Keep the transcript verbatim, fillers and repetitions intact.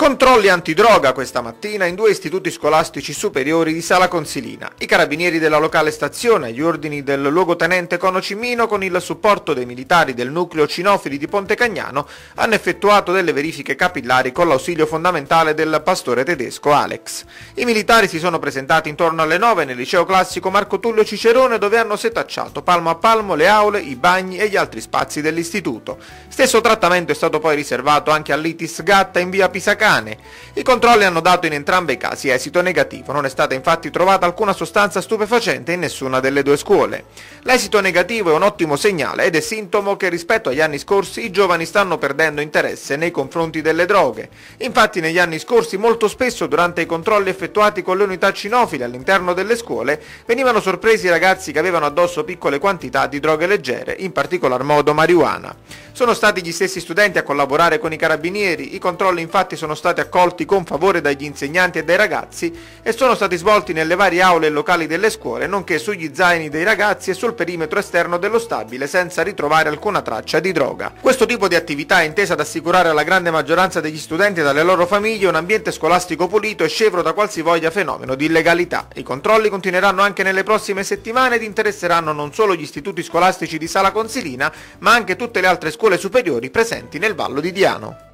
Controlli antidroga questa mattina in due istituti scolastici superiori di Sala Consilina. I carabinieri della locale stazione, agli ordini del luogotenente Cono Cimino, con il supporto dei militari del nucleo cinofili di Ponte Cagnano, hanno effettuato delle verifiche capillari con l'ausilio fondamentale del pastore tedesco Alex. I militari si sono presentati intorno alle nove nel liceo classico Marco Tullio Cicerone, dove hanno setacciato palmo a palmo le aule, i bagni e gli altri spazi dell'istituto. Stesso trattamento è stato poi riservato anche all'I T I S Gatta in via Pisacane. I controlli hanno dato in entrambi i casi esito negativo, non è stata infatti trovata alcuna sostanza stupefacente in nessuna delle due scuole. L'esito negativo è un ottimo segnale ed è sintomo che rispetto agli anni scorsi i giovani stanno perdendo interesse nei confronti delle droghe. Infatti negli anni scorsi molto spesso durante i controlli effettuati con le unità cinofile all'interno delle scuole venivano sorpresi i ragazzi che avevano addosso piccole quantità di droghe leggere, in particolar modo marijuana. Sono stati gli stessi studenti a collaborare con i carabinieri, i controlli infatti sono stati accolti con favore dagli insegnanti e dai ragazzi e sono stati svolti nelle varie aule e locali delle scuole, nonché sugli zaini dei ragazzi e sul perimetro esterno dello stabile, senza ritrovare alcuna traccia di droga. Questo tipo di attività è intesa ad assicurare alla grande maggioranza degli studenti e alle loro famiglie un ambiente scolastico pulito e scevro da qualsivoglia fenomeno di illegalità. I controlli continueranno anche nelle prossime settimane ed interesseranno non solo gli istituti scolastici di Sala Consilina, ma anche tutte le altre scuole superiori presenti nel Vallo di Diano.